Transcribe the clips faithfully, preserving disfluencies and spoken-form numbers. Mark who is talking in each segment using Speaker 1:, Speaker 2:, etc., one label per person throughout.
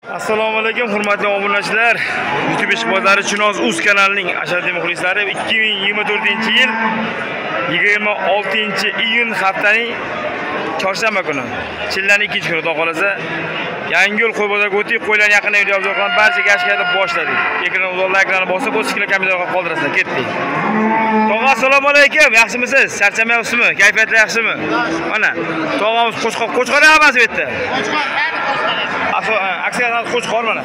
Speaker 1: Assalomu alaykum hurmatli obunachilar. YouTube ishqibozlari Chinoz Uz kanalining ashaddiy muxlislari ikki ming yigirma to'rtinchi yil yigirma oltinchi iyun haftaning chorshanba kuni. Chillaning ikkinchi kuni, xudo xolasa Yangiyo'l qo'y bozoriga o'tib, qo'ylarni yaqinda video obzor qilib, barcha gashkada boshladik. Ekran uzunlik ekranini bosib, o'z ikkila kompyuterga qoldirasizlar. Ketdik. Tog'a assalomu alaykum. Yaxshimisiz? Charchamayapsizmi? Kayfiyatlar yaxshimi? Mana, tog'amiz qo'chqor, qo'chqor emas bu yerda. Qo'chqor. Aksiyada qo'chqor mana.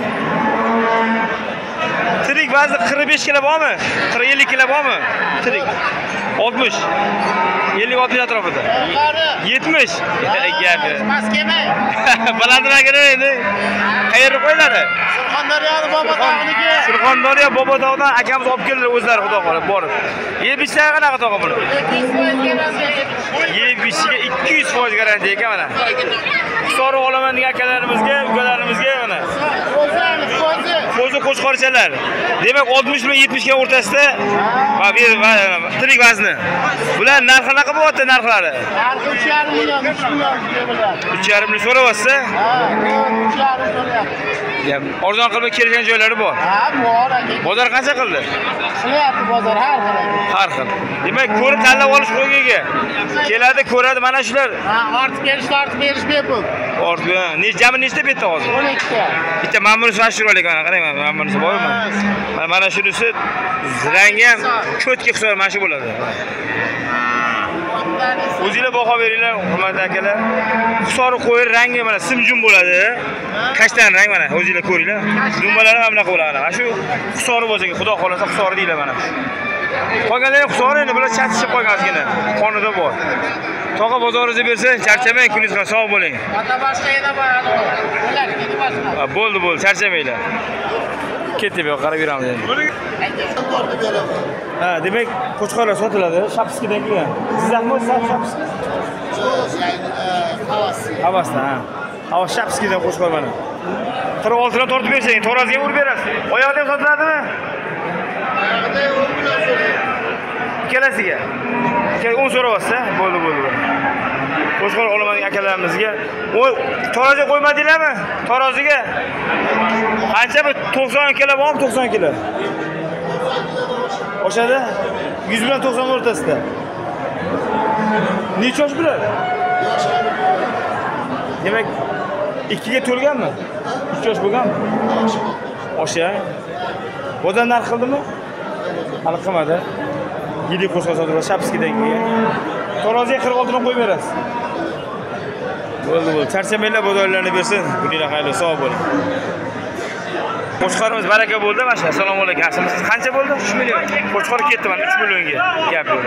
Speaker 1: Tirik ba'zi qirq besh kilo bormi? qirq ellik kilo bormi? Tirik. oltmish. ellik oltmish atrofida. yetmish. Gap.
Speaker 2: Maskema.
Speaker 1: Balandroq edi. Qayerga qo'yiladi?
Speaker 2: Surxondaryo Bobotog'niki.
Speaker 1: Surxondaryo Bobotog'dan akamiz olib keldi o'zlari, xudo xolib borib. yetmishga qanaqa tog'a buni? yetmishga ikki yuz foiz garantiya ekan mana. Sori olaman degan akalarimizga, ukalarimizga mana. Qo'zi qo'chqorchalar. Demak oltmish bilan yetmish ga o'rtasida va tirik vazni. Bular narxi qanaqa bo'lyapti narxlari?
Speaker 2: Narxi uch yarim million, uch million deyapti.
Speaker 1: uch yarim million so'rayapsiz?
Speaker 2: Ha, uch yarim so'rayapti.
Speaker 1: Yam arzon qilib kelgan joylari bor.
Speaker 2: Ha, bor aka.
Speaker 1: Bozor qancha qildi?
Speaker 2: Qilyapti bozor har xil.
Speaker 1: Har xil. Demak, ko'rib tanlab olish qo'ygiga. Keladi, ko'radi mana shular.
Speaker 2: Ha, ortib berish, ortib berish bepul.
Speaker 1: Ortib, ne jami nechta bitta hozir?
Speaker 2: o'n ikki ta.
Speaker 1: Bitta mamnun shashiralik ana, qarang, mamnunisi bormi? Mana mana shunisi rangi ham cho'tki hisob mana shu bo'ladi. O'zingizlar baho beringlar, hurmatli akalar. Hisori qo'yir rangi mana simjum bo'ladi. Kashtan rang mana, o'zingizlar ko'ringlar. Dumbalari ham bunaqa bo'ladi. Mana shu hisori bo'lsa, xudo xolasa hisori deylar mana. Qolganlar hisori endi bular chatishib qolganligina. Qonida bor. Tog'a bozoringizni bersa, charchamang, kuningiz sog' bo'ling.
Speaker 2: Ota boshqa edi bor, ular kedi boshqa.
Speaker 1: Bo'ldi, bo'ldi, charchamanglar. Ketib yo'q, qarab yuramiz endi. Ha, demak, qo'chqorlar sotiladi, Shapskidan kelgan. Sizlarmi Shapski?
Speaker 2: Havas.
Speaker 1: Havasdan, ha. Havas Shapskidan qo'chqor mana. qirq olti dan tortib bersang, To'razga urib berasiz. Oyoqda ham sotiladimi?
Speaker 2: Oyoqda urib berasiz.
Speaker 1: Kelasiga. Keyin o'n so'rayapsiz, bo'ldi, bo'ldi. Qo'chqor olaman akalarimizga. Voy, To'razga qo'ymadinglarmi? To'raziga. Qancha bu to'qson kilo bormi? to'qson kilo. O'shada yuz bilan to'qson o'rtasida. Necha yosh bular? Demak, ikki ga to'lganmi? uch yosh bo'lganmi? O'sha. Bozor narx qildimi? Hali qilmadi. Yirik qo'shqa sotib Shapskidan kelgan. To'raziga qirq olti dan qo'yib berasiz. Bo'ldi, bo'ldi. Charchamanglar bozorlarni bersin. Kuninglar xayrli, sog' bo'ling. Qo'chqorimiz baraka bo'ldi mana shu. Assalomu alaykum. Yaxshimisiz? Qancha bo'ldi? uch million. Qo'chqor ketdi mana uch millionga. Gap yo'q.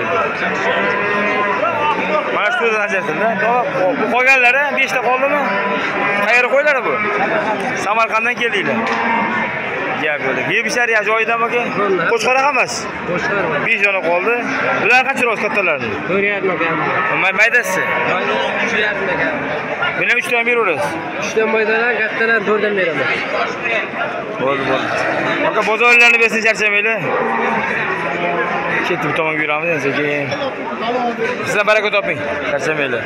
Speaker 1: Mana shu yerdan ajratildi. Bu qolganlari besh ta qoldimi? Qayerga qo'yiladi bu? Samarqanddan keldinglar. Gap yo'q. Yebishlar ya joyidami aka? Qo'chqor emas.
Speaker 3: Qo'chqor.
Speaker 1: besh dona qoldi. Bular qancha roz kattalarni?
Speaker 3: to'rt yarim aka.
Speaker 1: Maydasi?
Speaker 3: uch yarim aka.
Speaker 1: Meni uch dan beraverasiz.
Speaker 3: uch dan maydalar, kattalar to'rt dan beraman.
Speaker 1: Bo'ldi, bo'ldi. Aka bozorlarni bersin, charchamanglar. Ketib tomonga yuramiz endi keyin. Sizlar baraka toping, charchamanglar.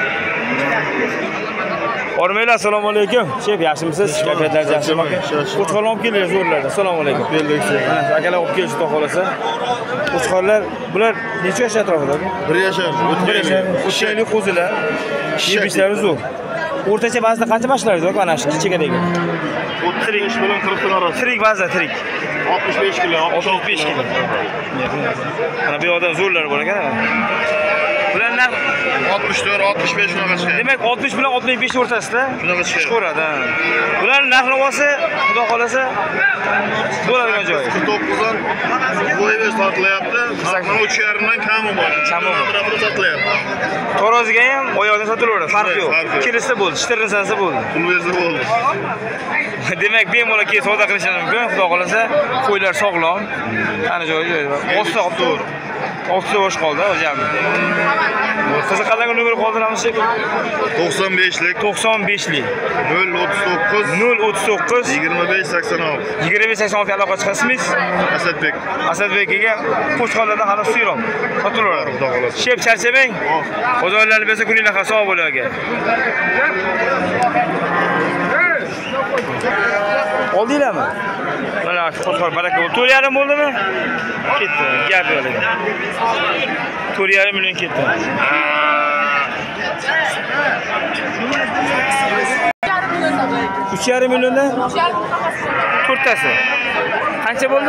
Speaker 1: Ormaylar, assalomu alaykum. Chef, yaxshimisiz? Kayfiyatlaringiz yaxshimi aka? Qo'chqorlar olib kelinglar zo'rlarda. Assalomu alaykum. Keldik. Mana akalar olib kelishdi, xudo xolasa. Qo'chqorlar, bular necha yosh atrofida?
Speaker 4: bir yashar,
Speaker 1: bir yashar. O'shayli qo'zilar. Yebishlari zo'r. O'rtacha ba'zida qancha mashlaydi aka mana shu chekadagi?
Speaker 4: o'ttiz besh bilan qirq kun orasida.
Speaker 1: Tirik ba'zida tirik.
Speaker 4: oltmish besh kilo,
Speaker 1: oltmish besh kilo. Mana bu yoqda zo'rlar bor ekan. Bular narx
Speaker 4: oltmish to'rt oltmish besh unaqa chiqadi.
Speaker 1: demak oltmish bilan oltmish besh o'rtasida
Speaker 4: Shunaqa chiqadi.
Speaker 1: chiqaveradi. Bular narx-navosi xudo xolasa bo'ladigan joyi.
Speaker 4: qirq to'qqiz dan bo'yi sotilyapti. Mana uch yarim dan kami bor.
Speaker 1: Kami bor.
Speaker 4: Biror sotilyapti.
Speaker 1: To'raziga ham oyoqdan sotilaveradi. Farq yo'q.
Speaker 4: Farq yo'q.
Speaker 1: Kirsa bo'ldi, shtirnsa bo'ldi.
Speaker 4: Pul bersa bo'ldi.
Speaker 1: Demak, bemalol kelib savdo qilishingiz mumkin. Xudo xolasa, qo'ylar sog'lom. Ana joyi joyi. O'sta olib tur. olti yosh qoldi o'zim. Qiziqadigan nomer qoldiramiz shekilli.
Speaker 4: to'qson besh lik
Speaker 1: to'qson besh lik
Speaker 4: nol o'ttiz to'qqiz
Speaker 1: nol o'ttiz to'qqiz
Speaker 4: yigirma besh sakson olti
Speaker 1: yigirma besh sakson olti aloqa chiqasizmi?
Speaker 4: Asadbek.
Speaker 1: Asadbekiga qo'chqorlardan hali suyroq sotilaveradi. Xudo xolasa. Shep charchamang. Bozorlarni bersa kuninglar sog' bo'ling aka. Oldinglarmi? Mana shu qo'shqor baraka bo'ldi. to'rt yarim bo'ldimi? Ketdi. Gap yo'q ekan. to'rt yarim million ketdi. uch yarim milliondan to'rttasi. Qancha bo'ldi?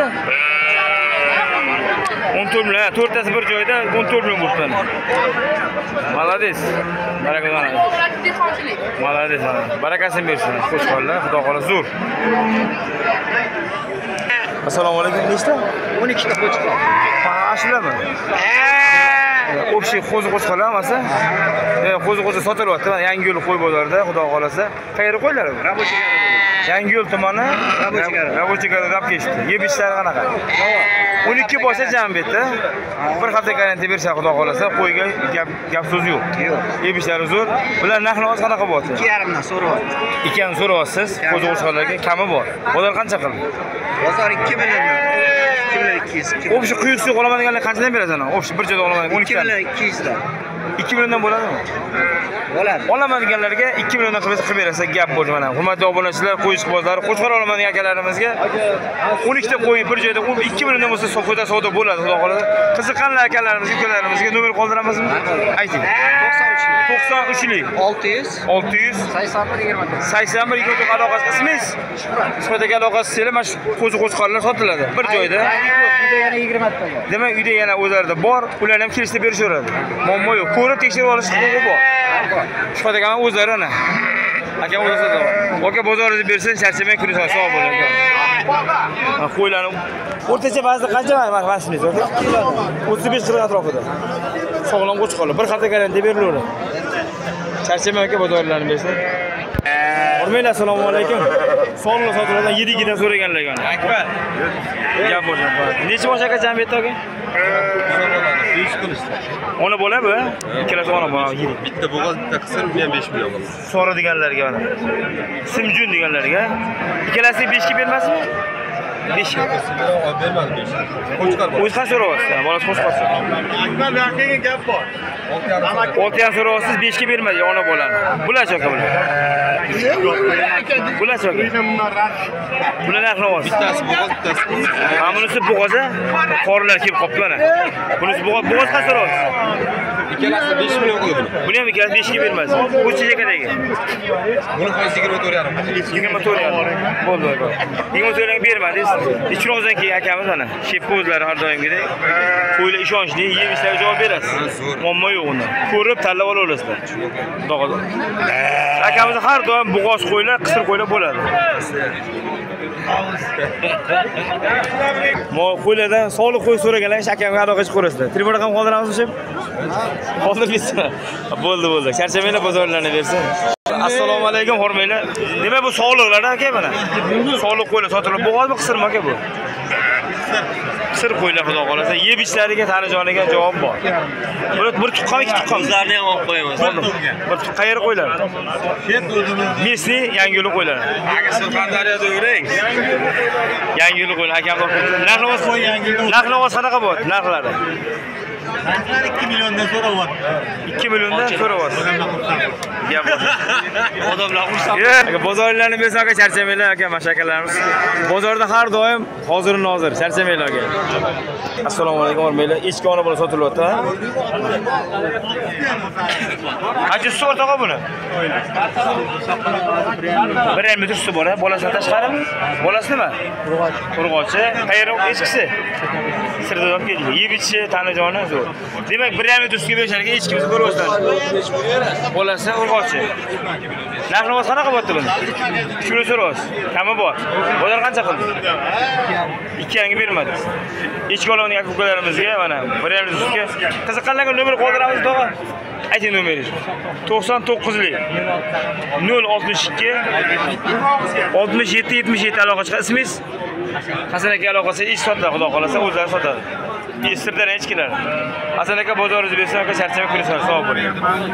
Speaker 1: o'n to'rt million. to'rttasi bir joyda o'n to'rt million bo'ldi. Malades. Baraka. Malades. Barakasini bersin. Qo'shqorlar, xudo xolasa zo'r. Assalomu alaykum. Nechta?
Speaker 3: o'n ikkita qo'chqor.
Speaker 1: Ha, shularmi? O'xshi qo'zi qo'chqorlar emas-a? E, qo'zi qo'zi sotilyapti. Yangiyo'l qo'y bozorida, xudo xolasa. Qayerga qo'ylar bu? Yangiyo'l tumani Rabochigarda dab kechdi. Yeb ishlari qanaqa? o'n ikki boshqa jambetda. Bir hafta garantiya bersa xudo xolasa, qo'yga gap gap so'z yo'q. Yeb ishlari zo'r. Bular narx-navoz qanaqa bo'lyapti?
Speaker 3: ikki yarim dan so'rayapti.
Speaker 1: ikki yarim so'rayapsiz. Qo'zi qo'chqorlarga kami bor. Bozor qancha qildi?
Speaker 3: Bozor ikki million. ikki million ikki yuz.
Speaker 1: O'sha quyuq suv olaman deganlar qanchadan berasan? O'sha bir joyda olaman o'n ikki
Speaker 3: million ikki yuz dan.
Speaker 1: ikki milliondan bo'ladimi?
Speaker 3: Bo'ladi.
Speaker 1: Olaman deganlarga ikki milliondan qilib qilib berasa gap bo'ldi mana. Hurmatli obunachilar, qo'y ishqibozlari, qo'chqor olaman degan akalarimizga o'n ikkita qo'y bir joyda ikki milliondan bo'lsa so'qida savdo bo'ladi, xudo xolasa. Qiziqqanlar akalarimizga, ukalarimizga nomer qoldiramizmi? Ayting. to'qson uchlik
Speaker 3: olti yuz
Speaker 1: olti yuz
Speaker 3: sakson bir yigirma to'rt
Speaker 1: sakson bir yigirma to'rt aloqasi ismingiz? Suhbatga aloqasi sizlar mana shu qo'zi qo'chqorlar sotiladi bir joyda.
Speaker 3: Uyda yana yigirma ta bor.
Speaker 1: Demak, uyda yana o'zlarida bor, ularni ham kelishib berishaveradi. Muammo yo'q. Ko'rib tekshirib olish huquqi bor. Suhbatga o'zlari ana. Aka o'zi sotaman. Aka bozoringizni bersin, charchamay kuni sog' bo'ling aka. Qo'ylarni o'rtacha ba'zida qancha mana shunday aka? o'ttiz besh qirq atrofida. Sog'lom qo'chqorlar bir hafta garantiya berilaveradi. Charchamay aka bozorlarni bersin. Hurmatli assalomu alaykum. Sonli sotiladigan yetti dan so'raganlar ekan. Akbar. Gap bo'lsin. Necha bosh aka jamiyatda aka? besh qilishdi. Ona bola bu? Ikkalasi ona bola.
Speaker 4: Bitta bo'g'oz, bitta qisir, bu ham besh million bo'ladi.
Speaker 1: Sora deganlarga mana. Simjun deganlarga. Ikkalasi besh ga bermasmi? besh ga.
Speaker 4: Bermadi besh. Qo'chqor bor.
Speaker 1: O'zi qancha so'rayapsiz? Bolasi qo'shqorsiz.
Speaker 4: Akbar bu yoqdagi gap bor.
Speaker 1: olti yarim so'rayapsiz, besh ga bermadi ona bolani. Bular-chi aka bular? Bular-chi aka? Bular narx-navoz.
Speaker 4: Bittasi bo'g'oz, bittasi qisir.
Speaker 1: Mana bunisi bo'g'oza, qorlar kelib qopdi mana. Bunisi bo'g'oz, bo'g'oz qancha so'rayapsiz?
Speaker 4: Ikkalasi besh million qildi buni.
Speaker 1: Buni ham ikkalasi besh ga bermadi. Bu chekadagi.
Speaker 4: Buni qo'ysa yigirma to'rt yarim.
Speaker 1: yigirma to'rt yarim. Bo'ldi aka. yigirma to'rt yarim bermadingiz. Ichroqdan keyin akamiz mana, shep o'zlari har doimgidek qo'ylar ishonchli, yeb ishlariga javob berasiz. Muammo yo'q unda. Ko'rib tanlab olaverasizlar. Xudo akamiz har doim bo'g'oz qo'ylar, qisir qo'ylar bo'ladi. Mo qo'ylardan sog'liq qo'y so'raganlar akamga aloqa qilib ko'rasizlar. Telefon raqam qoldiramizmi shep? Qoldirmaysiz. Bo'ldi, bo'ldi. Charchamanglar bozorlarni bersin. Assalomu alaykum, hurmatli. Demak bu sog'liqlar aka mana. Sog'liq qo'ylar sotiladi. Bo'g'ozmi, qisirmi aka bu? Qisir qo'ylar xudo xolasa, yeb ishlariga, tanijoniga javob bor. Buni bir tuqqan, ikki tuqqan. O'zlarini ham olib qo'yamiz. Bir qayerga qo'ylar? Shet o'zini. Messi Yangiyo'l qo'ylar.
Speaker 4: Aka Surxondaryoda yuring.
Speaker 1: Yangiyo'l qo'ylar akam olib keldi. Narx-navoz qo'y Yangiyo'l. Narx-navoz qanaqa bo'ladi? Narxlari?
Speaker 2: Narxlar ikki milliondan so'rayapti.
Speaker 1: ikki milliondan so'rayapti. Gap bor. Odamlar xursand. Aka bozorlarni bersa aka charchamanglar aka mashakalarimiz. Bozorda har doim hozir nozir. Charchamanglar aka. Assalomu alaykum hurmatli. Echki ona bola sotilyapti, ha? Qancha suv o'rtoq buni? bir yarim metr suv bor, ha? Bolasidan tashqarimi? Bolasi nima? Urg'och. Urg'ochi. Qayerda echkisi? Sirdaryodan keldi. Yeb ichishi, tanijoni zo'r. Demak, bir yarim metr suvga berishar ekan echkimizni ko'ryapsizlar. Bolasi urg'ochi. Narx-navoz qanaqa bo'pti buni? uch million so'rayapsiz. Kami bor. Bozor qancha qildi? ikki yarimga bermadi. Echki oladigan aka-ukalarimizga mana bir yarim sutga qiziqqanlarga nomer qoldiramiz, tog'a. Ayting nomeringizni. to'qson to'qqizlik nol oltmish ikki oltmish yetti yetmish yetti aloqa chiqadi. Ismingiz? Hasan aka aloqasi ish sotadi, xudo xolasa o'zlari sotadi. Sirdaryo echkilar. Hasan aka bozoringizni bersa aka charchamay kurasan, sog' bo'ling.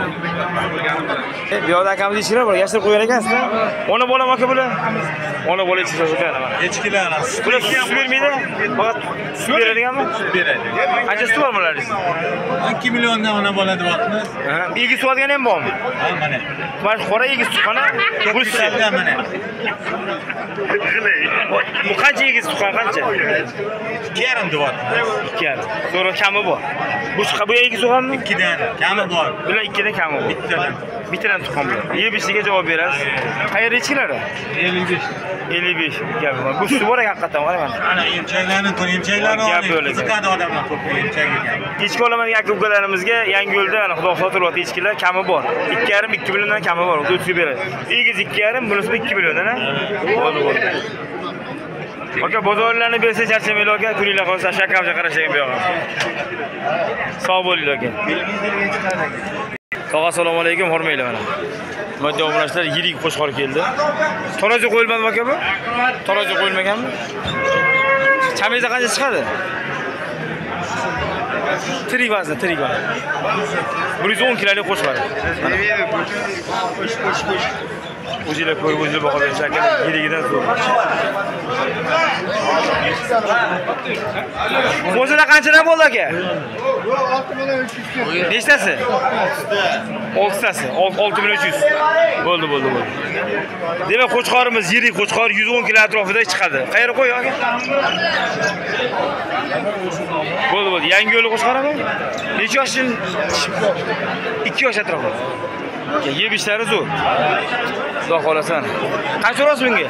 Speaker 1: Bu yoqda akamiz echkilar bor, yashirib qo'ygan ekansizlar. Ona bola aka bular? Ona bola echki sotadi.
Speaker 4: Echkilar.
Speaker 1: Bular sut bermaydi? Faqat sut beradiganmi?
Speaker 4: Sut beradi.
Speaker 1: Qancha sut bor bularning?
Speaker 4: ikki milliondan ona bola deyapmiz.
Speaker 1: Ha, egiz sotgan ham bormi?
Speaker 4: Ha, mana.
Speaker 1: Mana qora egiz sut qana? Bu sut.
Speaker 4: Mana.
Speaker 1: Bu qancha egiz tuqqan qancha?
Speaker 2: ikki yarim deyapti.
Speaker 1: ikki yarim. So'ra kami bor. Bu chiqa bu egiz tuqqanmi?
Speaker 2: ikkidan kami bor.
Speaker 1: Bular ikkidan kami bor.
Speaker 2: Bittadan.
Speaker 1: Bittadan tuqqan bular. ellik besh ga javob berasiz. Qayerda ichiladi?
Speaker 2: ellik besh.
Speaker 1: ellik besh gapi bor. Bu suti bor ekan haqiqatan, qarang.
Speaker 2: Ana emchaklarni, to'n emchaklarini
Speaker 1: Gap
Speaker 2: oling.
Speaker 1: bo'ladi.
Speaker 2: Qiziqadi odamlar ko'p emchagiga.
Speaker 1: Kechki olaman aka ukalarimizga Yangi yo'lda ana xudo xotirlayapti echkilar kami bor. ikki yarim ikki milliondan kami bor. O'tib beradi. Egiz ikki yarim, bunisi ikki milliondan, ha? Bo'ldi, bo'ldi. Aka bozorlarni bersa charchamaylar aka, kuninglar qolsa shakamcha qarashgan bu yoqqa. Sog' bo'linglar aka. Tog'a assalomu alaykum, hurmatli mana. Moddiy obunachilar yirik qo'shqor keldi. Tarozi qo'yilmadimi aka bu? Tarozi qo'yilmaganmi? Chamiza qancha chiqadi? Tirik vazn, tirik vazn. bir yuz o'n kilolik qo'shqor. O'zinglar ko'rib o'zinglar baho berishlar aka, yirigidan zo'r. Qo'zilar qanchadan bo'ldi aka? Nechtasi? oltitasi. olti million uch yuz. Bo'ldi, bo'ldi, bo'ldi. Demak, qo'chqorimiz yirik qo'chqor yuz o'n kilo atrofida chiqadi. Qayerga qo'y aka? Bo'ldi, bo'ldi. Yangi yo'l qo'chqorami? Necha yoshdan? ikki yosh atrofida. Yeb ishlari zo'r. Xudo xolasan. Qancha urasiz bunga?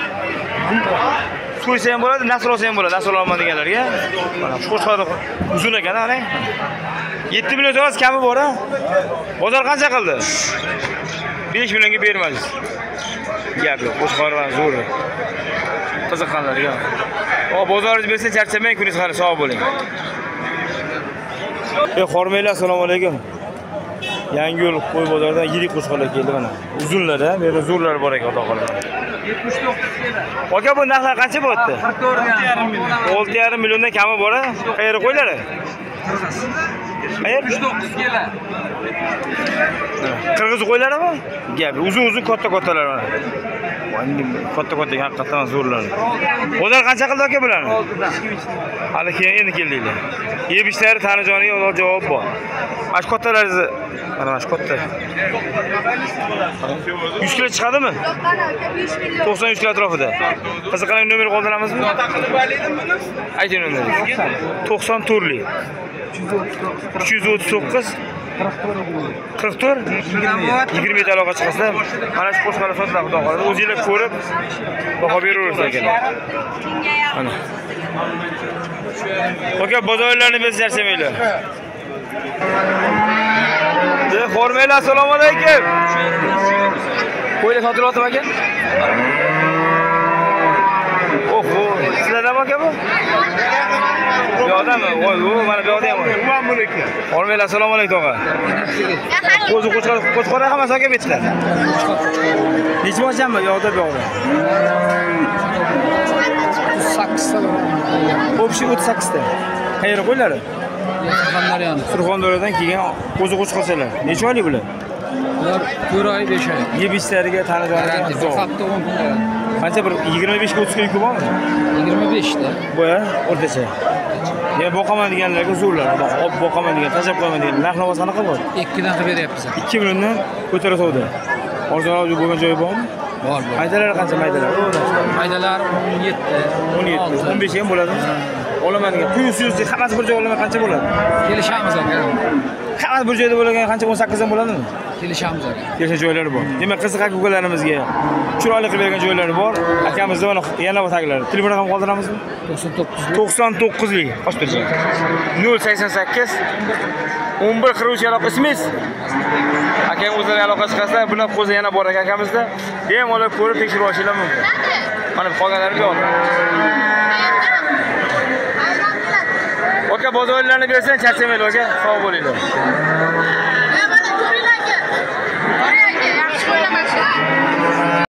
Speaker 1: Qo'ysa ham bo'ladi, nasr olsa ham bo'ladi. Nasr olman deganlarga. Mana shu qo'chqorni uzun ekan, qarang. yetti million so'rasiz kami bor, ha? Bozor qancha qildi? besh millionga bermaysiz. Gap yo'q, qo'chqorlar zo'r. Qiziqqanlarga. O, bozoringiz bersa charchamang, kuningiz xayr, sog' bo'ling. Ey, hurmatli assalomu alaykum. Yangi yo'l qo'y bozoridan yirik qo'chqorlar keldi mana. Uzunlar, ha, bu yerda zo'rlar bor ekan, xudo xolasa. yetmish to'qqiz kilo. Aka, bu narxlar qancha bo'lyapti? olti yarim million. olti yarim milliondan kami bor, ha? Qayerga qo'ylari? Qayer? yetmish to'qqiz kilo. Qirg'iz qo'ylarimi? Gap, uzun-uzun katta-kattalar mana. Katta-katta haqiqatan zo'rlar. Bozor qancha qildi aka bularni? oltidan. Hali keyin endi keldinglar. Yeb ishlari tanijoniga javob bor. Ash kattalaringizni mana shu katta. yuz kilo chiqadimi? to'qson uch kilo atrofida. Qiziqarli nomer qoldiramizmi? Ayting nomeringizni. to'qson to'rtlik. uch yuz o'ttiz to'qqiz qirq to'rt yigirma yetti aloqa chiqsa, mana shu qo'shqarlar sotiladi, xudo xolasa. O'zingizlar ko'rib baho beraverasiz ekanlar. Mana. Aka, bozorlarni biz charchamaylar. De, hurmatli assalomu alaykum. Qo'ylar sotilyapti aka? Oho, sizlardan aka bu? Bu odammi? Voy, bu mana bu odam ham. Umman buniki. Hurmatli assalomu alaykum tog'a. O'zi qo'chqor, qo'chqorlar hammasi aka betlar. Necha boshanmi? Yo'qda bu yoqda. sakkiz ta. Общий o'ttiz sakkiz ta. Qayerga qo'ylari? Surxondaryo. Surxondaryodan kelgan o'zi qo'chqorchalar. Necha oylik bular? Ular to'rt oy, besh oy. Yeb ishlariga tanijoniga zo'r. Hafta o'n kun bo'ladi. Qancha bir yigirma besh ga o'ttiz kun bormi? yigirma besh ta. Bu-ya, o'rtacha. Ya boqaman deganlarga zo'rlar. Olib boqaman degan, tashlab qo'yaman degan. Narx-navo qanaqa bor? ikki dan qilib beryapmiz. ikki milliondan ko'tara savdo. Arzonroq bo'lgan joyi bormi? Bor, bor. Maydalar qancha maydalar? Maydalar o'n yetti, o'n yetti, o'n besh ham bo'ladi. Olaman degan. Tuyusiz, hammasi bir joyga olaman qancha bo'ladi? Kelishamiz aka. Hammasi bir joyda bo'lgan qancha o'n sakkiz dan bo'ladimi? Kelishamiz aka. Kelishgan joylari bor. Demak, qiziq aka ukalarimizga chiroyli qilib bergan joylari bor. Akamizda mana yana bir taglar. Telefon raqam qoldiramizmi? to'qson to'qqiz to'qson to'qqizlik. Ochtirchi. nol sakson sakkiz o'n bir qirq uch aloqa ismingiz? Aka o'zlari aloqa chiqarsa, bular qo'zi yana bor ekan akamizda. Bemalol ko'rib tekshirib olishinglar mumkin. Mana qolganlari bu yoqda. Aka, bozorlarni bersan charchamaylar aka. Sog' bo'linglar.